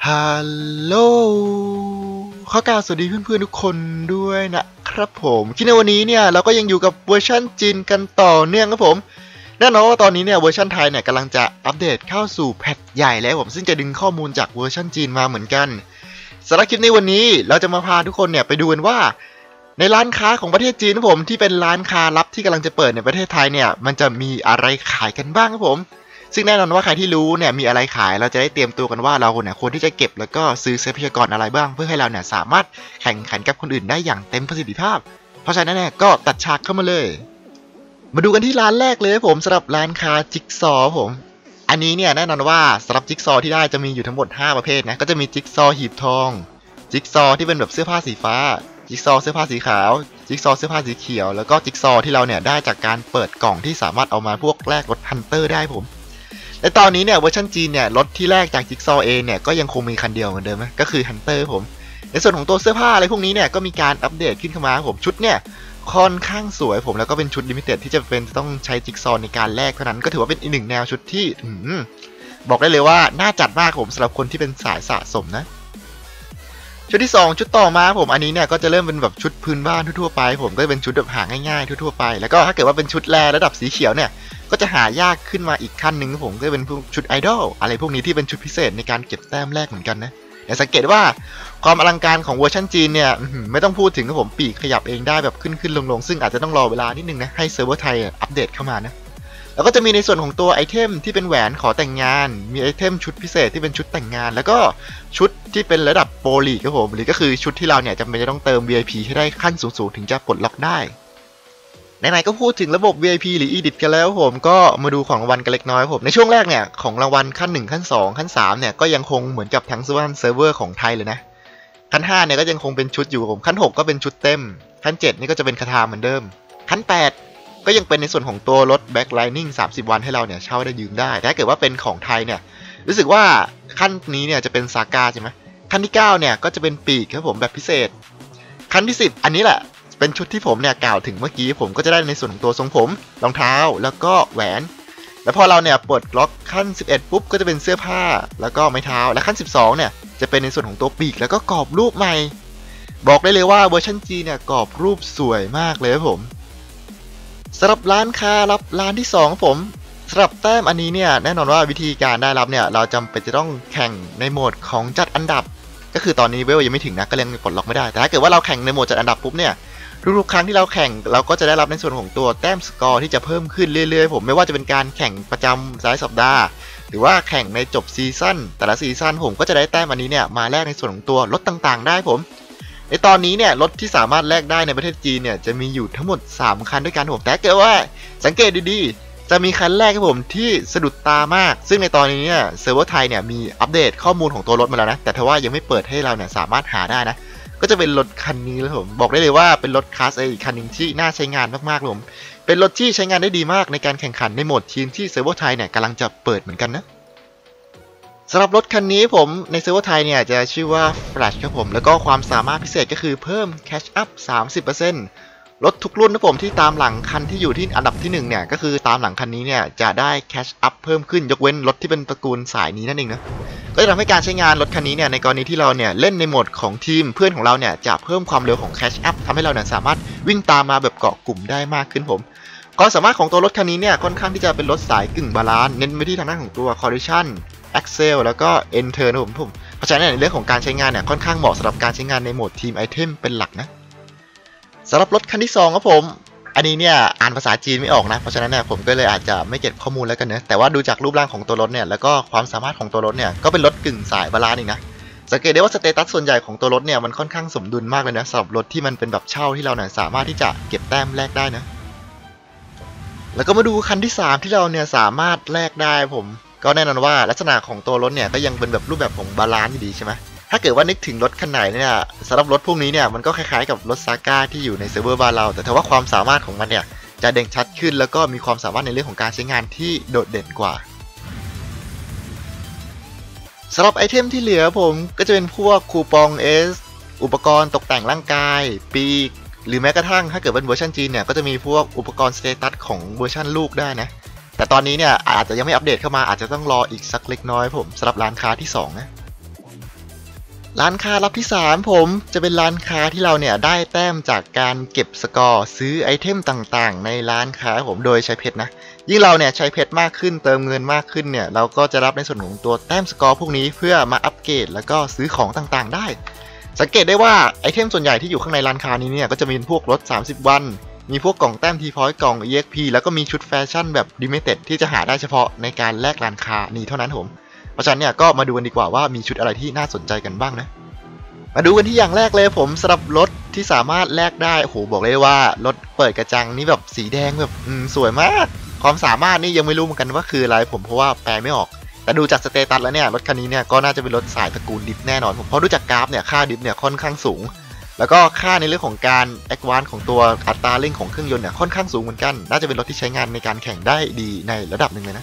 ฮัลโหลขอกล่าวสวัสดีเพื่อนๆทุกคนด้วยนะครับผมที่ในวันนี้เนี่ยเราก็ยังอยู่กับเวอร์ชันจีนกันต่อเนื่องครับผมแน่นอนว่าตอนนี้เนี่ยเวอร์ชันไทยเนี่ยกำลังจะอัปเดตเข้าสู่แพทใหญ่แล้วผมซึ่งจะดึงข้อมูลจากเวอร์ชันจีนมาเหมือนกันสำหรับคลิปในวันนี้เราจะมาพาทุกคนเนี่ยไปดูกันว่าในร้านค้าของประเทศจีนครับผมที่เป็นร้านค้าลับที่กำลังจะเปิดในประเทศไทยเนี่ยมันจะมีอะไรขายกันบ้างครับผมซึ่งแน่นอนว่าใครที่รู้เนี่ยมีอะไรขายเราจะได้เตรียมตัวกันว่าเราเนี่ยควรที่จะเก็บแล้วก็ซื้อทรัพยากรอะไรบ้างเพื่อให้เราเนี่ยสามารถแข่งขันกับคนอื่นได้อย่างเต็มประสิทธิภาพเพราะฉะนั้นเนี่ยก็ตัดฉากเข้ามาเลยมาดูกันที่ร้านแรกเลยผมสำหรับร้านค้าจิ๊กซอว์ผมอันนี้เนี่ยแน่นอนว่าสำหรับจิ๊กซอว์ที่ได้จะมีอยู่ทั้งหมด5ประเภทนะก็จะมีจิ๊กซอว์หีบทองจิ๊กซอว์ที่เป็นแบบเสื้อผ้าสีฟ้าจิ๊กซอว์เสื้อผ้าสีขาวจิ๊กซอว์เสื้อผ้าสีเขียวแล้วก็จิ๊กซอว์ที่เราเนี่ยได้จากการเปิดกล่องที่สามารถเอามาพวกแลกรถฮันเตอร์ได้ผมและตอนนี้เนี่ยเวอร์ชันจีนเนี่ยรถที่แรกจากจิ๊กซอว์เองเนี่ยก็ยังคงมีคันเดียวเหมือนเดิมนะก็คือฮันเตอร์ผมในส่วนของตัวเสื้อผ้าอะไรพวกนี้เนี่ยก็มีการอัปเดตขึ้นเข้ามาผมชุดเนี่ยค่อนข้างสวยผมแล้วก็เป็นชุดลิมิเต็ดที่จะเป็นต้องใช้จิ๊กซอว์ในการแลกเท่านั้นก็ถือว่าเป็นอีกหนึ่งแนวชุดที่บอกได้เลยว่าน่าจัดมากผมสำหรับคนที่เป็นสายสะสมนะชุดที่2ชุดต่อมาผมอันนี้เนี่ยก็จะเริ่มเป็นแบบชุดพื้นบ้านทั่วๆไปผมก็จะเป็นชุดแบบหาง่ายๆทั่วๆไปแล้วก็ถ้าเกิดว่าเป็นชุดแรระดับสีเขียวเนี่ยก็จะหายากขึ้นมาอีกขั้นหนึ่งผมก็จะเป็นชุดไอดอลอะไรพวกนี้ที่เป็นชุดพิเศษในการเก็บแต้มแรกเหมือนกันนะอย่าสังเกตว่าความอลังการของเวอร์ชันจีนเนี่ยไม่ต้องพูดถึงครับผมปีกขยับเองได้แบบขึ้นลงซึ่งอาจจะต้องรอเวลานิดนึงนะให้เซิร์ฟเวอร์ไทยอัปเดตเข้ามานะแล้วก็จะมีในส่วนของตัวไอเทมที่เป็นแหวนขอแต่งงานมีไอเทมชุดพิเศษที่เป็นชุดแต่งงานแล้วก็ชุดที่เป็นระดับโปรลีกครับผมหรือก็คือชุดที่เราเนี่ยจำเป็นจะต้องเติม VIP ให้ได้ขั้นสูงๆถึงจะปลดล็อกได้ไหนๆก็พูดถึงระบบ VIP หรือ Edit กันแล้วผมก็มาดูของรางวัลกันเล็กน้อยผมในช่วงแรกเนี่ยของรางวัลขั้น1ขั้น2ขั้น3เนี่ยก็ยังคงเหมือนกับทั้งเซิร์ฟเวอร์ของไทยเลยนะขั้น5เนี่ยก็ยังคงเป็นชุดอยู่ผมขั้น6ก็เป็นชุดเต็มขั้น7นี่ก็จะเป็นคาถาเหมือนเดิมขั้น8ก็ยังเป็นในส่วนของตัวรถ Backlining 30 วันให้เราเนี่ยเช่าได้ยืมได้แต่ถ้าเกิดว่าเป็นของไทยเนี่ยรู้สึกว่าขั้นนี้เนี่ยจะเป็นซาก้าใช่ไหมขั้นที่9เนี่ยก็จะเป็นปีกครับผมแบบพิเศษขั้นที่10อันนี้แหละเป็นชุดที่ผมเนี่ยกล่าวถึงเมื่อกี้ผมก็จะได้ในส่วนของตัวทรงผมรองเท้าแล้วก็แหวนแล้วพอเราเนี่ยปลดล็อกขั้น11ปุ๊บก็จะเป็นเสื้อผ้าแล้วก็ไม้เท้าและขั้น12เนี่ยจะเป็นในส่วนของตัวปีกแล้วก็กรอบรูปใหม่บอกได้เลยว่าเวอร์ชันจีเนี่ยกรอบรูปสวยมากเลยครับผมสำหรับร้านค้ารับร้านที่2ผมสำหรับแต้มอันนี้เนี่ยแน่นอนว่าวิธีการได้รับเนี่ยเราจำเป็นจะต้องแข่งในโหมดของจัดอันดับก็คือตอนนี้เวลยังไม่ถึงนะก็ยังปลดล็อกไม่ได้แต่ถ้าเกิดว่าเราแข่งในโหมดจัดอันดับปุ๊บเนี่ยทุกๆครั้งที่เราแข่งเราก็จะได้รับในส่วนของตัวแต้มสกอร์ที่จะเพิ่มขึ้นเรื่อยๆผมไม่ว่าจะเป็นการแข่งประจำรายสัปดาห์หรือว่าแข่งในจบซีซั่นแต่ละซีซั่นผมก็จะได้แต้มอันนี้เนี่ยมาแลกในส่วนของตัวรถต่างๆได้ผมในตอนนี้เนี่ยรถที่สามารถแลกได้ในประเทศจีนเนี่ยจะมีอยู่ทั้งหมด3คันด้วยกันผมแต่เกิดว่าสังเกตดีๆจะมีคันแรกครับผมที่สะดุดตามากซึ่งในตอนนี้เนี่ยเซิร์ฟเวอร์ไทยเนี่ยมีอัปเดตข้อมูลของตัวรถมาแล้วนะแต่ทว่ายังไม่เปิดให้เราเนี่ยสามารถหาได้นะก็จะเป็นรถคันนี้เลยผมบอกได้เลยว่าเป็นรถคลาส A อีกคันหนึ่งที่น่าใช้งานมากๆเลยผมเป็นรถที่ใช้งานได้ดีมากในการแข่งขันในโหมดทีมที่เซิร์ฟเวอร์ไทยเนี่ยกำลังจะเปิดเหมือนกันนะสำหรับรถคันนี้ผมในเซิร์ฟเวอร์ไทยเนี่ยจะชื่อว่า Flash ครับผมแล้วก็ความสามารถพิเศษก็คือเพิ่ม Cash Up 30%รถทุกรุ่นนะผมที่ตามหลังคันที่อยู่ที่อันดับที่1เนี่ยก็คือตามหลังคันนี้เนี่ยจะได้ Cash Up เพิ่มขึ้นยกเว้นรถที่เป็นตระกูลสายนี้นั่นเองนะก็จะทำให้การใช้งานรถคันนี้เนี่ยในกรณีที่เราเนี่ยเล่นในโหมดของทีมเพื่อนของเราเนี่ยจะเพิ่มความเร็วของ Cash Up ทำให้เราเนี่ยสามารถวิ่งตามมาแบบเกาะกลุ่มได้มากขึ้นผมความสามารถของตัวรถคันนี้เนี่ยค่อนข้างที่จะเป็นรถสายกึ่งบาลานซ์เน้นไปที่ทางด้านของตัว Collision Axle แล้วก็ Enter นะผมเพราะฉะนั้นในเรื่องของการใช้งานเนี่ยค่อนข้างเหมาะสำหรับการใช้งานในโหมดทีมไอเทมเป็นหลักนะสำหรับรถคันที่2ครับผมอันนี้เนี่ยอ่านภาษาจีนไม่ออกนะเพราะฉะนั้นเนี่ยผมก็เลยอาจจะไม่เก็บข้อมูลแล้วกันเนะแต่ว่าดูจากรูปร่างของตัวรถเนี่ยแล้วก็ความสามารถของตัวรถเนี่ยก็เป็นรถกึ่งสายบาลานซ์เองนะสังเกตได้ว่าสเตตัสส่วนใหญ่ของตัวรถเนี่ยมันค่อนข้างสมดุลมากเลยนะสำหรับรถที่มันเป็นแบบเช่าที่เราเนี่ยสามารถที่จะเก็บแต้มแลกได้นะแล้วก็มาดูคันที่3ที่เราเนี่ยสามารถแลกได้ผมก็แน่นอนว่าลักษณะของตัวรถเนี่ยก็ยังเป็นแบบรูปแบบของบาลานซ์อยู่ดีใช่ไหมถ้าเกิดว่านึกถึงรถคันไหนเนี่ยสำหรับรถพวกนี้เนี่ยมันก็คล้ายๆกับรถซาก้าที่อยู่ในเซิร์ฟเวอร์บ้านเราแต่ถ้าว่าความสามารถของมันเนี่ยจะเด่นชัดขึ้นแล้วก็มีความสามารถในเรื่องของการใช้งานที่โดดเด่นกว่าสำหรับไอเทมที่เหลือผมก็จะเป็นพวกคูปอง S อุปกรณ์ตกแต่งร่างกายปีกหรือแม้กระทั่งถ้าเกิดเป็นเวอร์ชันจีนเนี่ยก็จะมีพวกอุปกรณ์สเตตัสของเวอร์ชันลูกได้นะแต่ตอนนี้เนี่ยอาจจะยังไม่อัปเดตเข้ามาอาจจะต้องรออีกสักเล็กน้อยผมสำหรับร้านค้าที่2นะร้านค้าลับที่3ผมจะเป็นร้านค้าที่เราเนี่ยได้แต้มจากการเก็บสกอร์ซื้อไอเทมต่างๆในร้านค้าผมโดยใช้เพชรนะยิ่งเราเนี่ยใช้เพชรมากขึ้นเติมเงินมากขึ้นเนี่ยเราก็จะรับในส่วนของตัวแต้มสกอร์พวกนี้เพื่อมาอัปเกรดแล้วก็ซื้อของต่างๆได้สังเกตได้ว่าไอเทมส่วนใหญ่ที่อยู่ข้างในร้านค้านี้เนี่ยก็จะมีพวกลด30 วันมีพวกกล่องแต้มทีพอยต์กล่อง EXP แล้วก็มีชุดแฟชั่นแบบ Limited ที่จะหาได้เฉพาะในการแลกร้านค้านี้เท่านั้นผมเพราะฉะนั้นเนี่ยก็มาดูกันดีกว่าว่ามีชุดอะไรที่น่าสนใจกันบ้างนะมาดูกันที่อย่างแรกเลยผมสำหรับรถที่สามารถแลกได้โอ้โหบอกเลยว่ารถเปิดกระจังนี่แบบสีแดงแบบสวยมากความสามารถนี่ยังไม่รู้เหมือนกันว่าคืออะไรผมเพราะว่าแปลไม่ออกแต่ดูจากสเตตัสแล้วเนี่ยรถคันนี้เนี่ยก็น่าจะเป็นรถสายตระกูลดิฟแน่นอนผมเพราะดูจากกราฟเนี่ยค่าดิฟเนี่ยค่อนข้างสูงแล้วก็ค่าในเรื่องของการแอดวานซ์ของตัวอัตราเร่งของเครื่องยนต์เนี่ยค่อนข้างสูงเหมือนกันน่าจะเป็นรถที่ใช้งานในการแข่งได้ดีในระดับหนึ่งเลยนะ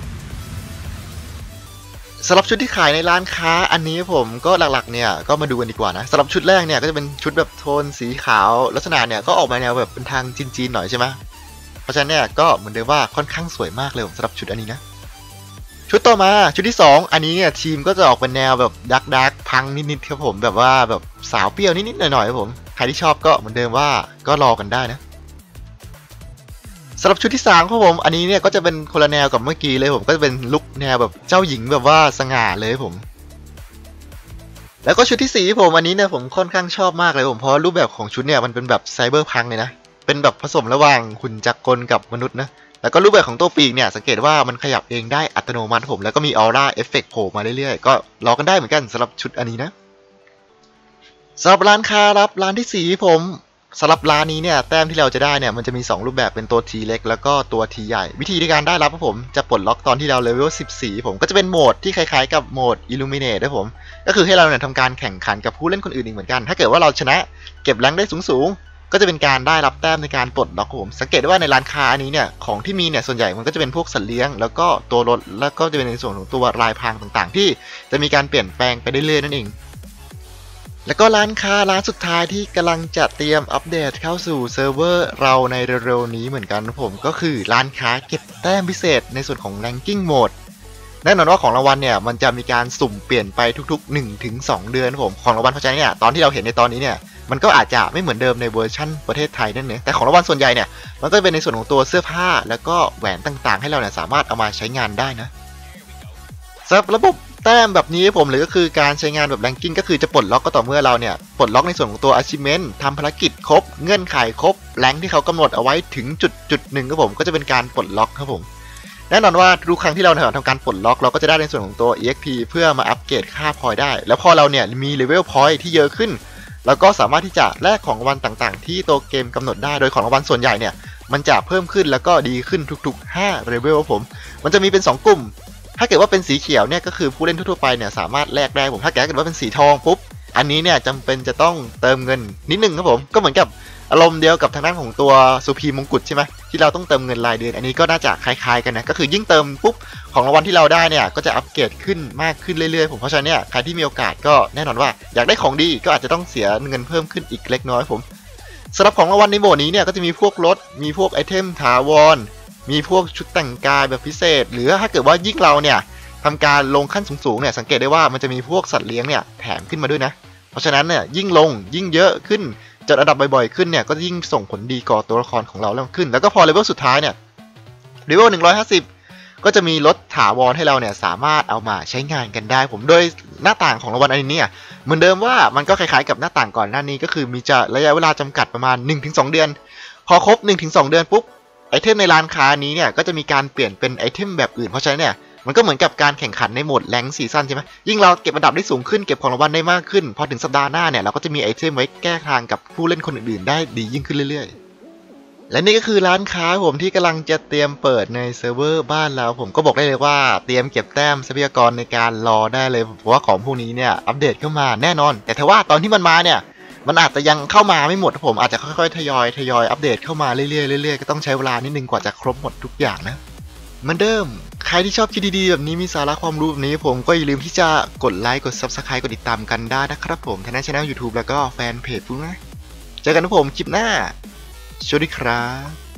สำหรับชุดที่ขายในร้านค้าอันนี้ผมก็หลักๆเนี่ยก็มาดูกันดีกว่านะสำหรับชุดแรกเนี่ยก็จะเป็นชุดแบบโทนสีขาวลักษณะเนี่ยก็ออกมาแนวแบบเป็นทางจีนๆหน่อยใช่ไหมเพราะฉะนั้นเนี่ยก็เหมือนเดิมว่าค่อนข้างสวยมากเลยสำหรับชุดอันนี้นะชุดต่อมาชุดที่2อันนี้เนี่ยทีมก็จะออกเป็นแนวแบบดักพังนิดๆครับผมแบบว่าแบบสาวเปรี้ยวนิดๆหน่อยๆครับผมใครที่ชอบก็เหมือนเดิมว่าก็รอกันได้นะสำหรับชุดที่3ครับผมอันนี้เนี่ยก็จะเป็นคนละแนวกับเมื่อกี้เลยผมก็จะเป็นลุคแนวแบบเจ้าหญิงแบบว่าสง่าเลยผมแล้วก็ชุดที่4ผมอันนี้เนี่ยผมค่อนข้างชอบมากเลยผมเพราะรูปแบบของชุดเนี่ยมันเป็นแบบไซเบอร์พังเลยนะเป็นแบบผสมระหว่างหุ่นจักรกลกับมนุษย์นะแล้วก็รูปแบบของตัวปีกเนี่ยสังเกตว่ามันขยับเองได้อัตโนมัติผมแล้วก็มีออร่าเอฟเฟกต์โผล่มาเรื่อยๆก็รอกันได้เหมือนกันสำหรับชุดอันนี้นะสำหรับร้านค้ารับร้านที่4ผมสำหรับร้านนี้เนี่ยแต้มที่เราจะได้เนี่ยมันจะมี2รูปแบบเป็นตัว T เล็กแล้วก็ตัว T ใหญ่วิธีในการได้รับผมจะปลดล็อกตอนที่เราเลเวล14ผมก็จะเป็นโหมดที่คล้ายๆกับโหมด Illuminate นะผมก็คือให้เราเนี่ยทำการแข่งขันกับผู้เล่นคนอื่นอีกเหมือนกันถ้าเกิดว่าเราชนะเก็บแรงได้สูงๆก็จะเป็นการได้รับแต้มในการปลดล็อกผมสังเกตได้ว่าในร้านค้าอันนี้เนี่ยของที่มีเนี่ยส่วนใหญ่มันก็จะเป็นพวกสัตว์เลี้ยงแล้วก็ตัวรถแล้วก็จะเป็นในส่วนของตัวลายพรางต่างๆที่จะมีการเปลี่ยนแปลงไปเรื่อยๆนั่นเองแล้วก็ร้านค้าร้านสุดท้ายที่กำลังจะเตรียมอัปเดตเข้าสู่เซิร์ฟเวอร์เราในเร็วๆนี้เหมือนกันผมก็คือร้านค้าเก็บแต้มพิเศษในส่วนของ Ranking Mode แน่นอนว่าของรางวัลเนี่ยมันจะมีการสุ่มเปลี่ยนไปทุกๆ 1-2 เดือนผมของรางวัลเพราะฉะนั้นเนี่ยตอนที่เราเห็นในตอนนี้เนี่ยมันก็อาจจะไม่เหมือนเดิมในเวอร์ชั่นประเทศไทยนั่นเองแต่ของรางวัลส่วนใหญ่เนี่ยมันก็จะเป็นในส่วนของตัวเสื้อผ้าแล้วก็แหวนต่างๆให้เราเนี่ยสามารถเอามาใช้งานได้นะสำหรับระบบแต้มแบบนี้ผมหรือก็คือการใช้งานแบบแรงกิ้งก็คือจะปลดล็อกก็ต่อเมื่อเราเนี่ยปลดล็อกในส่วนของตัว achievement ทำภารกิจครบเงื่อนไขครบแรงที่เขากำหนดเอาไว้ถึงจุดหนึ่งครับผมก็จะเป็นการปลดล็อกครับผมแน่นอนว่าทุกครั้งที่เราทำการปลดล็อกเราก็จะได้ในส่วนของตัว EXP เพื่อมาอัปเกรดค่าพอยต์ได้แล้วพอเราเนี่ยมีเลเวลพอยต์ที่เยอะขึ้นเราก็สามารถที่จะแลกของรางวัลต่างๆที่ตัวเกมกำหนดได้โดยของรางวัลส่วนใหญ่เนี่ยมันจะเพิ่มขึ้นแล้วก็ดีขึ้นทุกๆ5เลเวลครับผมมันจะมีเป็น2กลุ่มถ้าเกิดว่าเป็นสีเขียวเนี่ยก็คือผู้เล่นทั่วๆไปเนี่ยสามารถแลกได้ผมถ้าเกิดว่าเป็นสีทองปุ๊บอันนี้เนี่ยจำเป็นจะต้องเติมเงินนิดนึงครับผมก็เหมือนกับอารมณ์เดียวกับทางด้านของตัวสุพีมงกุฎใช่ไหมที่เราต้องเติมเงินรายเดือนอันนี้ก็น่าจะคล้ายๆกันนะก็คือยิ่งเติมปุ๊บของรางวัลที่เราได้เนี่ยก็จะอัปเกรดขึ้นมากขึ้นเรื่อยๆผมเพราะฉะนั้นเนี่ยใครที่มีโอกาสก็แน่นอนว่าอยากได้ของดีก็อาจจะต้องเสียเงินเพิ่มขึ้นอีกเล็กน้อยผมสำหรับของรางวัลในโหมดนี้เนี่ยก็จะมีพวกรถมีพวกไอเทมถาวรมีพวกชุดแต่งกายแบบพิเศษหรือถ้าเกิดว่ายิ่งเราเนี่ยทำการลงขั้นสูงๆเนี่ยสังเกตได้ว่ามันจะมีพวกสัตว์เลี้ยงเนี่ยแถมขึ้นมาด้วยนะเพราะฉะนั้นเนี่ยยิ่งลงยิ่งเยอะขึ้นจัดอันดับบ่อยๆขึ้นเนี่ยก็ยิ่งส่งผลดีต่อตัวละครของเราแล้วขึ้นแล้วก็พอเลเวลสุดท้ายเนี่ยเลเวล150ก็จะมีรถถาวรให้เราเนี่ยสามารถเอามาใช้งานกันได้ผมโดยหน้าต่างของรางวัลอันนี้เนี่ยเหมือนเดิมว่ามันก็คล้ายๆกับหน้าต่างก่อนหน้านี้ก็คือมีจะระยะเวลาจำกัดประมาณ 1-2 เดือนพอครบ 1-2 เดือนปุ๊บไอเทมในร้านค้านี้เนี่ยก็จะมีการเปลี่ยนเป็นไอเทมแบบอื่นเพราะฉะนั้นเนี่ยมันก็เหมือนกับการแข่งขันในโหมดแรงซีซั่นใช่ไหมยิ่งเราเก็บอันดับได้สูงขึ้นเก็บของรางวัลได้มากขึ้นพอถึงสัปดาห์หน้าเนี่ยเราก็จะมีไอเทมไว้แก้ทางกับผู้เล่นคนอื่นๆได้ดียิ่งขึ้นเรื่อยๆและนี่ก็คือร้านค้าผมที่กำลังจะเตรียมเปิดในเซิร์ฟเวอร์บ้านเราผมก็บอกได้เลยว่าเตรียมเก็บแต้มทรัพยากรในการรอได้เลยเพราะว่าของพวกนี้เนี่ยอัปเดตเข้ามาแน่นอนแต่ถ้าว่าตอนที่มันมาเนี่ยมันอาจจะยังเข้ามาไม่หมดผมอาจจะค่อยๆทยอยอัปเดตเข้ามาเรื่อยๆเรื่อยๆก็ต้องใช้เวลานิดนึงกว่าจะครบหมดทุกอย่างนะเหมือนเดิมใครที่ชอบคลิปดีๆแบบนี้มีสาระความรู้แบบนี้ผมก็อย่าลืมที่จะกดไลค์กด Subscribe กดติดตามกันได้นะครับผมทั้งในช่อง YouTube แล้วก็แฟนเพจพวกนะเจอกันนะผมคลิปหน้าสวัสดีครับ